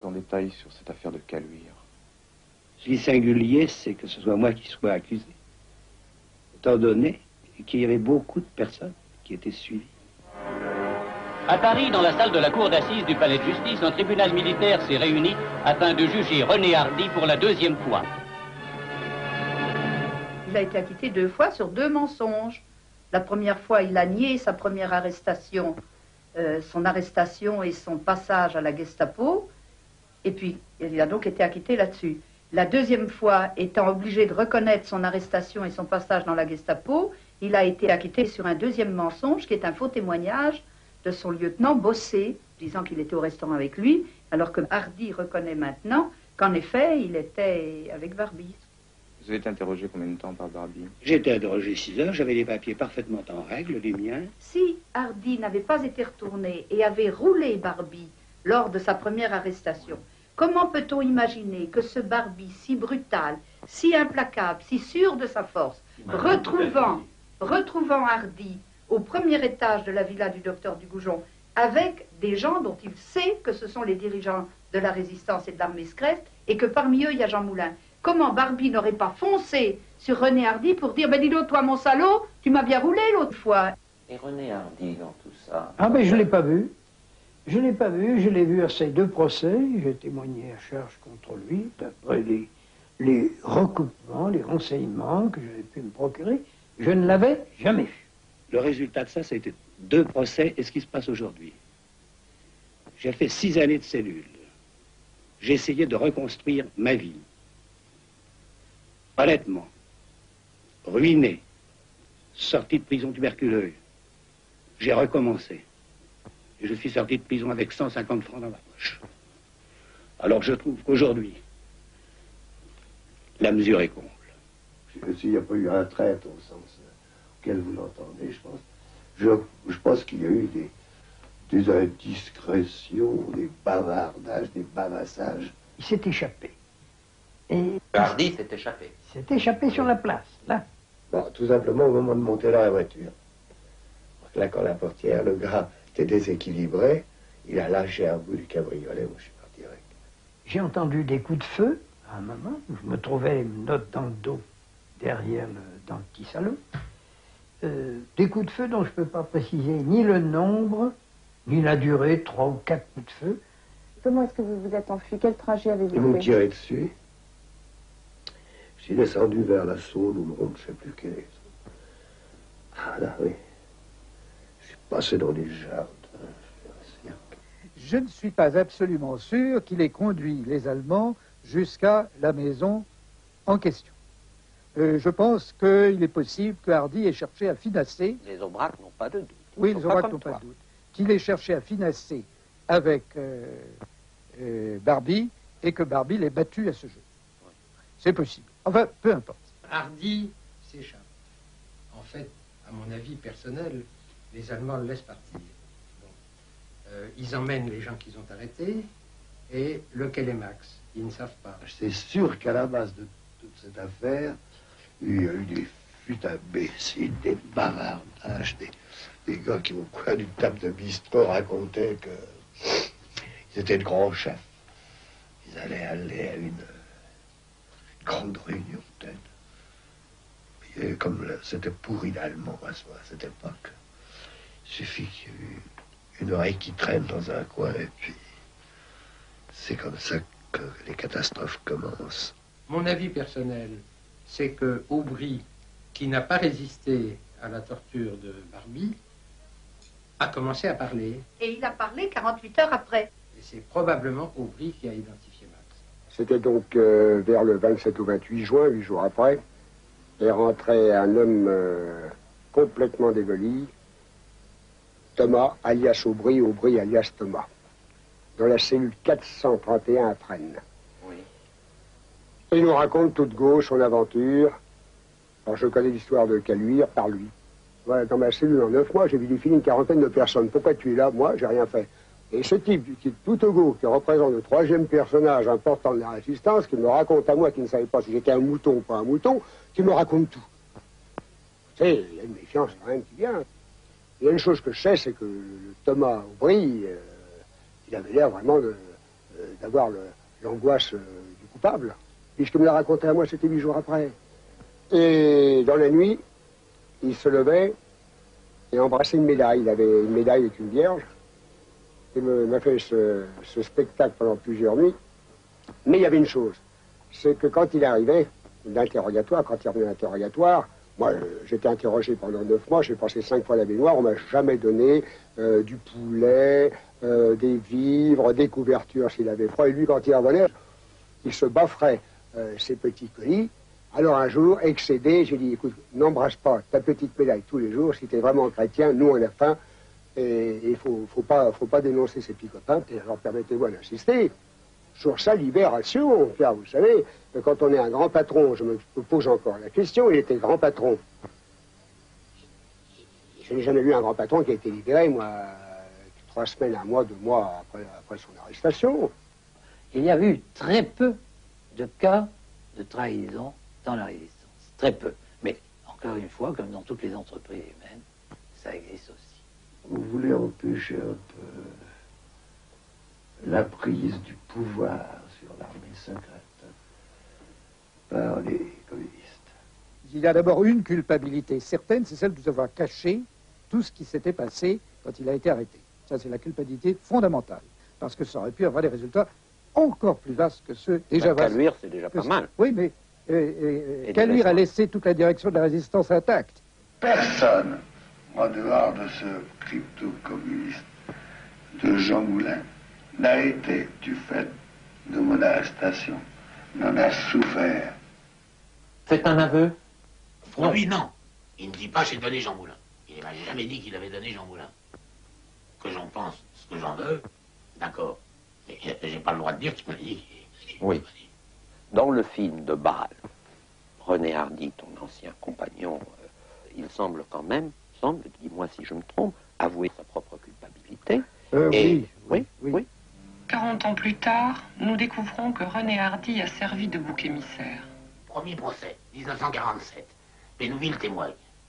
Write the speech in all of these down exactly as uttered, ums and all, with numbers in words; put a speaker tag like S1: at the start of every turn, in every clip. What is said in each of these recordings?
S1: En détail sur cette affaire de Caluire.
S2: Ce qui est singulier, c'est que ce soit moi qui sois accusé. Étant donné qu'il y avait beaucoup de personnes qui étaient suivies.
S3: À Paris, dans la salle de la cour d'assises du palais de justice, un tribunal militaire s'est réuni afin de juger René Hardy pour la deuxième fois.
S4: Il a été acquitté deux fois sur deux mensonges. La première fois, il a nié sa première arrestation, euh, son arrestation et son passage à la Gestapo. Et puis, il a donc été acquitté là-dessus. La deuxième fois, étant obligé de reconnaître son arrestation et son passage dans la Gestapo, il a été acquitté sur un deuxième mensonge, qui est un faux témoignage de son lieutenant Bossé, disant qu'il était au restaurant avec lui, alors que Hardy reconnaît maintenant qu'en effet, il était avec Barbie.
S1: Vous avez été interrogé combien de temps par Barbie?
S2: J'ai été interrogé six heures, j'avais les papiers parfaitement en règle, les miens.
S4: Si Hardy n'avait pas été retourné et avait roulé Barbie lors de sa première arrestation, comment peut-on imaginer que ce Barbie si brutal, si implacable, si sûr de sa force, retrouvant, retrouvant Hardy au premier étage de la villa du docteur Dugoujon, avec des gens dont il sait que ce sont les dirigeants de la résistance et de l'armée secrète, et que parmi eux, il y a Jean Moulin. Comment Barbie n'aurait pas foncé sur René Hardy pour dire « Ben dis donc, toi, mon salaud, tu m'as bien roulé l'autre fois ».
S5: Et René Hardy dans tout ça?
S6: Ah ben, je ne l'ai pas vu. Je ne l'ai pas vu, je l'ai vu à ces deux procès, j'ai témoigné à charge contre lui, d'après les, les recoupements, les renseignements que j'avais pu me procurer, je ne l'avais jamais vu.
S2: Le résultat de ça, ça a été deux procès et ce qui se passe aujourd'hui. J'ai fait six années de cellule. J'ai essayé de reconstruire ma vie. Honnêtement, ruiné, sorti de prison tuberculeuse, j'ai recommencé. Et je suis sorti de prison avec cent cinquante francs dans ma poche. Alors je trouve qu'aujourd'hui, la mesure est comble.
S7: S'il n'y a pas eu un traître au sens auquel vous l'entendez, je pense, je, je pense qu'il y a eu des, des indiscrétions, des bavardages, des bavassages.
S6: Il s'est échappé. Et
S5: Hardy s'est échappé.
S6: Il s'est échappé sur la place, là.
S7: Bon, tout simplement au moment de monter dans la voiture. En claquant la portière, le gars était déséquilibré, il a lâché un bout du cabriolet, moi je suis parti avec.
S6: J'ai entendu des coups de feu à un moment, je me trouvais une note dans le dos, derrière le, dans le petit salon. Euh, des coups de feu dont je ne peux pas préciser ni le nombre, ni la durée, trois ou quatre coups de feu.
S8: Comment est-ce que vous vous êtes enfui? Quel trajet avez-vous fait?
S7: Ils m'ont tiré dessus. Je suis descendu vers la Saône ou le Rhône, je ne sais plus quel est. Ah là, oui. Je suis passé dans les jardins.
S9: Je ne suis pas absolument sûr qu'il ait conduit les Allemands jusqu'à la maison en question. Euh, je pense qu'il est possible que Hardy ait cherché à finasser...
S5: Les Aubrac n'ont pas de doute.
S9: Oui, les Aubrac n'ont pas de doute. Qu'il ait cherché à finasser avec euh, euh, Barbie et que Barbie l'ait battu à ce jeu. Oui. C'est possible. Enfin, peu importe.
S10: Hardy s'échappe. En fait, à mon avis personnel, les Allemands le laissent partir. Bon. Euh, ils emmènent les gens qu'ils ont arrêtés et lequel est Max? Ils ne savent pas.
S7: C'est sûr qu'à la base de toute cette affaire, il y a eu des fuites imbéciles, des bavardages, des, des gars qui, au coin d'une table de bistrot, racontaient qu'ils étaient de grands chefs. Ils allaient aller à une, une grande réunion, peut-être. Et comme c'était pourri d'allemand à cette époque, il suffit qu'il y ait eu une oreille qui traîne dans un coin et puis c'est comme ça que les catastrophes commencent.
S10: Mon avis personnel, c'est que Aubry, qui n'a pas résisté à la torture de Barbie, a commencé à parler.
S4: Et il a parlé quarante-huit heures après.
S10: Et c'est probablement Aubry qui a identifié Max.
S11: C'était donc euh, vers le vingt-sept ou vingt-huit juin, huit jours après, est rentré un homme euh, complètement dégueulis, Thomas, alias Aubry, Aubry, alias Thomas, dans la cellule quatre cent trente et un à Fresnes.
S5: Oui.
S11: Il nous raconte toute gauche son aventure. Alors je connais l'histoire de Caluire par lui. Voilà, dans ma cellule en neuf mois, j'ai vu défiler une quarantaine de personnes. Pourquoi tu es là? Moi, j'ai rien fait. Et ce type, qui est tout au gauche, qui représente le troisième personnage important de la résistance, qui me raconte à moi, qui ne savait pas si j'étais un mouton ou pas un mouton, qui me raconte tout. Tu sais, il y a une méfiance quand même qui vient. Il y a une chose que je sais, c'est que le Thomas Aubry, euh, il avait l'air vraiment de, euh, d'avoir l'angoisse euh, du coupable. Puisque me l'a raconté à moi, c'était huit jours après. Et dans la nuit, il se levait et embrassait une médaille. Il avait une médaille avec une vierge. Il m'a fait ce, ce spectacle pendant plusieurs nuits. Mais il y avait une chose, c'est que quand il arrivait d'interrogatoire, quand il revenait d'interrogatoire, moi j'étais interrogé pendant neuf mois, j'ai passé cinq fois la baignoire, on m'a jamais donné euh, du poulet, euh, des vivres, des couvertures s'il avait froid. Et lui, quand il revenait, il se bafferait euh, ses petits colis. Alors un jour, excédé, j'ai dit, écoute, n'embrasse pas ta petite médaille tous les jours, si tu es vraiment chrétien, nous on a faim, et il ne faut, faut, pas, faut pas dénoncer ses petits copains. Alors permettez-moi d'insister sur sa libération. Car vous savez, quand on est un grand patron, je me pose encore la question, il était grand patron. Je n'ai jamais vu un grand patron qui a été libéré, moi, trois semaines, un mois, deux mois après, après son arrestation.
S12: Il y a eu très peu de cas de trahison dans la résistance. Très peu. Mais, encore une fois, comme dans toutes les entreprises humaines, ça existe aussi.
S6: Vous voulez empêcher un peu la prise du pouvoir sur l'armée secrète par les communistes.
S9: Il y a d'abord une culpabilité certaine, c'est celle de nous avoir caché tout ce qui s'était passé quand il a été arrêté. Ça, c'est la culpabilité fondamentale, parce que ça aurait pu avoir des résultats encore plus vastes que ceux déjà vastes.
S5: Caluire, c'est déjà pas mal.
S9: Oui, mais euh, euh, Caluire a laissé toute la direction de la résistance intacte.
S7: Personne, en dehors de ce crypto-communiste de Jean Moulin, n'a été, du fait de mon arrestation, n'en a souffert.
S5: C'est un aveu?
S13: Pour lui, non. Il ne dit pas j'ai donné Jean Moulin. Il m'a jamais dit qu'il avait donné Jean Moulin. Que j'en pense ce que j'en veux, d'accord. Mais j'ai pas le droit de dire qu'il m'a dit.
S5: Oui. Dans le film de Bâle, René Hardy, ton ancien compagnon, euh, il semble quand même, semble, dis-moi si je me trompe, avouer sa propre culpabilité.
S9: Euh,
S5: Et...
S9: oui,
S5: oui, oui, oui.
S14: quarante ans plus tard, nous découvrons que René Hardy a servi de bouc émissaire.
S13: Premier procès, dix-neuf cent quarante-sept. Bénouville témoigne.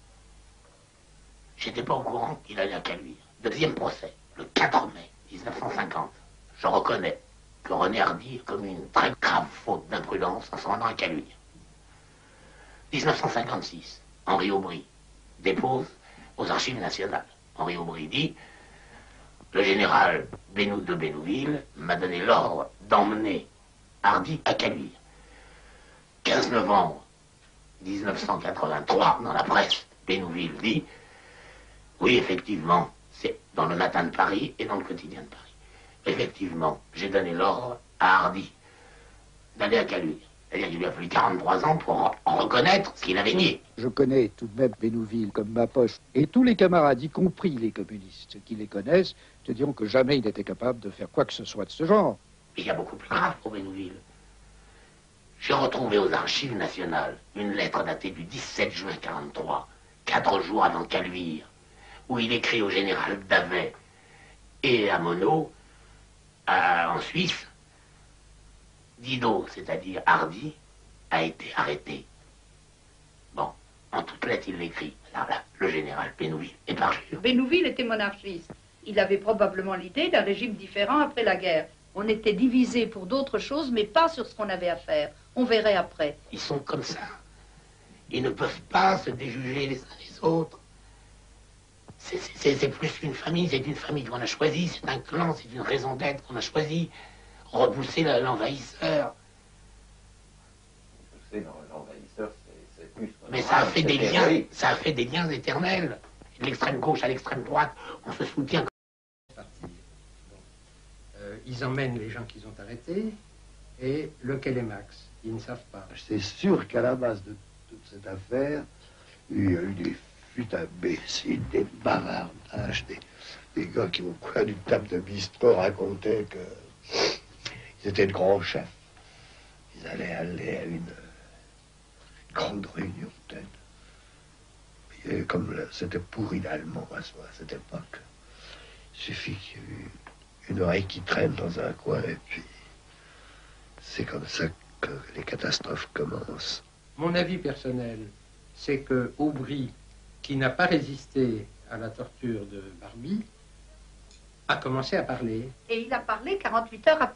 S13: J'étais pas au courant qu'il allait à Caluire. Deuxième procès, le quatre mai dix-neuf cent cinquante. Je reconnais que René Hardy a commis une très grave faute d'imprudence en se rendant à Caluire. dix-neuf cent cinquante-six, Henri Aubry dépose aux archives nationales. Henri Aubry dit: le général Bénou de Bénouville m'a donné l'ordre d'emmener Hardy à Caluire. quinze novembre dix-neuf cent quatre-vingt-trois, dans la presse, Bénouville dit: oui, effectivement, c'est dans le Matin de Paris et dans le Quotidien de Paris. Effectivement, j'ai donné l'ordre à Hardy d'aller à Caluire. C'est-à-dire qu'il lui a fallu quarante-trois ans pour en reconnaître ce qu'il avait dit.
S9: Je connais tout de même Bénouville comme ma poche. Et tous les camarades, y compris les communistes qui les connaissent, te diront que jamais il était capable de faire quoi que ce soit de ce genre.
S13: Il y a beaucoup plus grave pour Bénouville. J'ai retrouvé aux archives nationales une lettre datée du dix-sept juin quarante-trois, quatre jours avant Caluire, où il écrit au général Davet et à Monod, à, en Suisse: Didot, c'est-à-dire Hardy, a été arrêté. Bon, en toutes lettres, il l'écrit. Alors là, le général Bénouville est parjure.
S4: Bénouville était monarchiste. Il avait probablement l'idée d'un régime différent après la guerre. On était divisé pour d'autres choses, mais pas sur ce qu'on avait à faire. On verrait après.
S13: Ils sont comme ça. Ils ne peuvent pas se déjuger les uns les autres. C'est plus qu'une famille, c'est une famille qu'on a choisie, c'est un clan, c'est une raison d'être qu'on a choisie. Repousser l'envahisseur.
S5: Repousser l'envahisseur, c'est plus...
S13: Mais ça a fait des liens, ça a fait des liens éternels. De l'extrême gauche à l'extrême droite, on se soutient.
S10: Euh, ils emmènent les gens qu'ils ont arrêtés, et lequel est Max? Ils ne savent pas.
S7: C'est sûr qu'à la base de toute cette affaire, il y a eu des fuites imbéciles, des bavardages, des, des gars qui, au coin d'une table de bistrot, racontaient que ils étaient de grands chefs. Ils allaient aller à une grande réunion, peut-être. Et comme c'était pourri d'allemand à cette époque, il suffit qu'il y ait eu une oreille qui traîne dans un coin, et puis c'est comme ça que les catastrophes commencent.
S10: Mon avis personnel, c'est que Aubry, qui n'a pas résisté à la torture de Barbie, a commencé à parler.
S4: Et il a parlé quarante-huit heures après.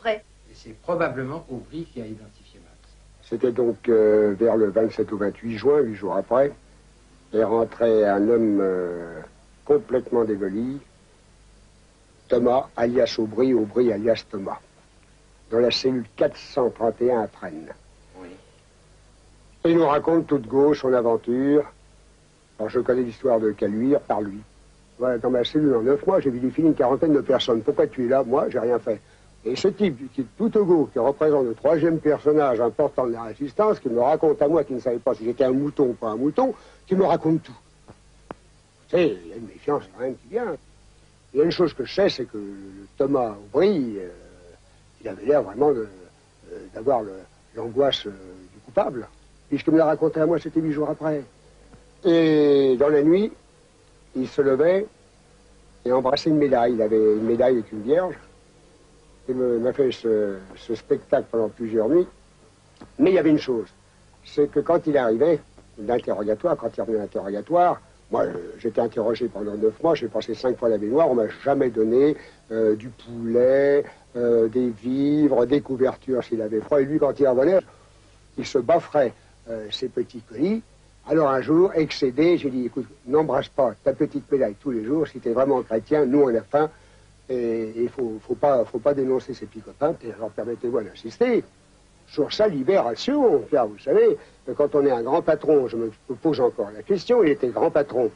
S10: Et c'est probablement Aubry qui a identifié Max.
S11: C'était donc euh, vers le vingt-sept ou vingt-huit juin, huit jours après, est rentré un homme euh, complètement dégueulis, Thomas, alias Aubry, Aubry, alias Thomas, dans la cellule quatre cent trente et un à Fresnes.
S5: Oui.
S11: Et il nous raconte toute gauche son aventure. Alors je connais l'histoire de Caluire par lui. Voilà, dans ma cellule en neuf mois, j'ai vu défiler une quarantaine de personnes. Pourquoi tu es là? Moi, j'ai rien fait. Et ce type, qui est tout au gauche, qui représente le troisième personnage important de la résistance, qui me raconte à moi, qui ne savait pas si j'étais un mouton ou pas un mouton, qui me raconte tout. Tu sais, il y a une méfiance quand même qui vient. Il y a une chose que je sais, c'est que le Thomas Aubry, euh, il avait l'air vraiment de, euh, d'avoir le, l'angoisse euh, du coupable. Puisqu'il me l'a raconté à moi, c'était huit jours après. Et dans la nuit, il se levait et embrassait une médaille. Il avait une médaille avec une vierge. Il m'a fait ce, ce spectacle pendant plusieurs nuits. Mais il y avait une chose, c'est que quand il arrivait d'interrogatoire, quand il revenait d'interrogatoire, moi, j'étais interrogé pendant neuf mois, j'ai passé cinq fois la baignoire, on m'a jamais donné euh, du poulet, euh, des vivres, des couvertures s'il avait froid. Et lui, quand il revenait, il se bafferait euh, ses petits colis. Alors un jour, excédé, j'ai dit, écoute, n'embrasse pas ta petite médaille tous les jours, si t'es vraiment chrétien, nous on a faim, et il faut, faut pas, faut pas dénoncer ses petits copains, et alors permettez-moi d'insister. Sur sa libération, car vous savez, quand on est un grand patron, je me pose encore la question, il était grand patron.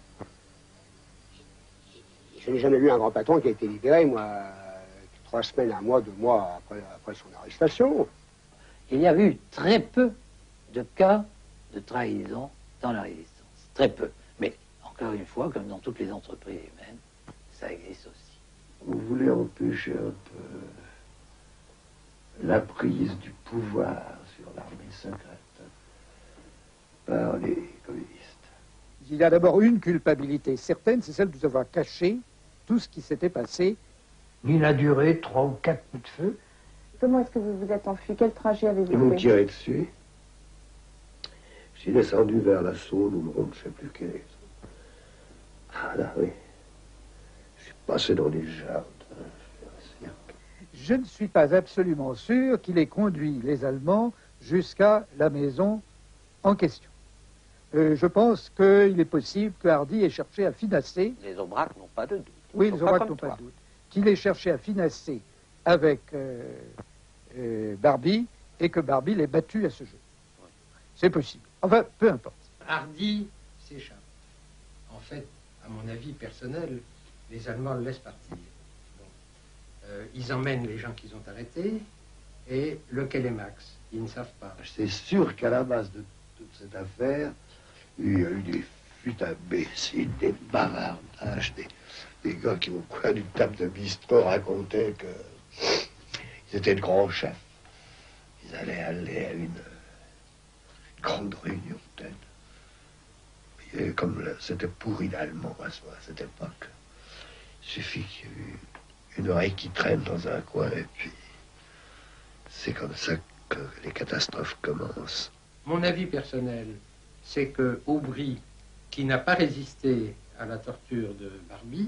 S11: Je n'ai jamais vu un grand patron qui a été libéré, moi, trois semaines, un mois, deux mois après, après son arrestation.
S12: Il y a eu très peu de cas de trahison dans la résistance. Très peu. Mais, encore une fois, comme dans toutes les entreprises humaines, ça existe aussi.
S7: Vous voulez empêcher un peu la prise du pouvoir sur l'armée secrète par les communistes.
S9: Il y a d'abord une culpabilité certaine, c'est celle de nous avoir caché tout ce qui s'était passé.
S6: Il a duré trois ou quatre coups de feu.
S8: Comment est-ce que vous vous êtes enfui? Quel trajet avez-vous fait?
S7: Ils m'ont tiré dessus. Je suis descendu vers la Saône ou on ne sait plus quelle est. Ah là, oui. Je suis passé dans les jardins.
S9: Je ne suis pas absolument sûr qu'il ait conduit les Allemands jusqu'à la maison en question. Euh, je pense qu'il est possible que Hardy ait cherché à finasser...
S5: Les Aubrac n'ont pas de doute.
S9: Oui, les Aubrac n'ont pas de doute. Qu'il ait cherché à finasser avec euh, euh, Barbie et que Barbie l'ait battu à ce jeu. Oui. C'est possible. Enfin, peu importe.
S10: Hardy s'échappe. En fait, à mon avis personnel, les Allemands le laissent partir. Euh, ils emmènent les gens qu'ils ont arrêtés, et lequel est Max? Ils ne savent pas.
S7: C'est sûr qu'à la base de toute cette affaire, il y a eu des fuites imbéciles, des bavardages, des, des gars qui, au coin d'une table de bistrot, racontaient qu'ils étaient de grands chefs. Ils allaient aller à une, une grande réunion, peut-être. Et comme c'était pourri d'allemand à cette époque, il suffit qu'il y ait eu une oreille qui traîne dans un coin, et puis c'est comme ça que les catastrophes commencent.
S10: Mon avis personnel, c'est que Aubry, qui n'a pas résisté à la torture de Barbie,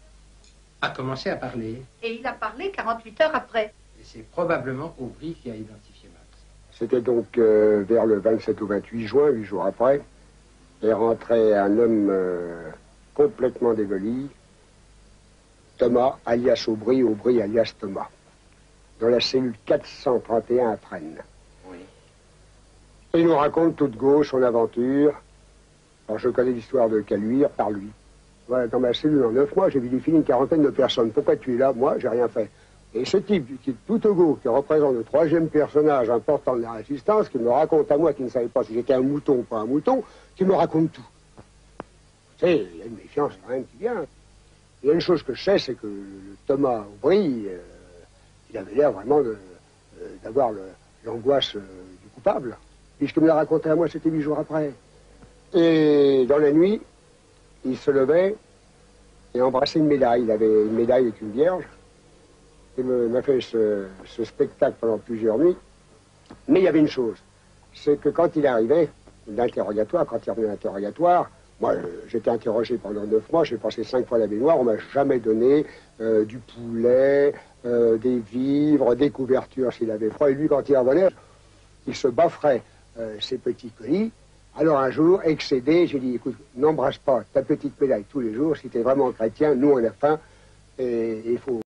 S10: a commencé à parler.
S4: Et il a parlé quarante-huit heures après.
S10: Et c'est probablement Aubry qui a identifié Max.
S11: C'était donc euh, vers le vingt-sept ou vingt-huit juin, huit jours après, est rentré un homme euh, complètement dégueulis, Thomas, alias Aubry, Aubry, alias Thomas, dans la cellule quatre cent trente et un à Fresnes.
S5: Oui.
S11: Et il nous raconte toute gauche son aventure. Alors je connais l'histoire de Caluire par lui. Voilà, dans ma cellule en neuf mois, j'ai vu défiler une quarantaine de personnes. Pourquoi tu es là? Moi, j'ai rien fait. Et ce type, qui est tout au gauche, qui représente le troisième personnage important de la résistance, qui me raconte à moi, qui ne savait pas si j'étais un mouton ou pas un mouton, qui me raconte tout. Tu sais, il y a une méfiance quand même qui vient. Il y a une chose que je sais, c'est que le Thomas Aubry, euh, il avait l'air vraiment de, euh, d'avoir le, l'angoisse euh, du coupable. Puisqu'il me l'a raconté à moi, c'était huit jours après. Et dans la nuit, il se levait et embrassait une médaille. Il avait une médaille avec une vierge. Il m'a fait ce, ce spectacle pendant plusieurs nuits. Mais il y avait une chose, c'est que quand il arrivait d'interrogatoire, quand il revenait d'interrogatoire, moi, j'étais interrogé pendant neuf mois, j'ai passé cinq fois la baignoire, on m'a jamais donné euh, du poulet, euh, des vivres, des couvertures s'il avait froid. Et lui, quand il revenait, il se bafferait euh, ses petits colis. Alors un jour, excédé, j'ai dit, écoute, n'embrasse pas ta petite médaille tous les jours. Si tu es vraiment chrétien, nous on a faim et il faut...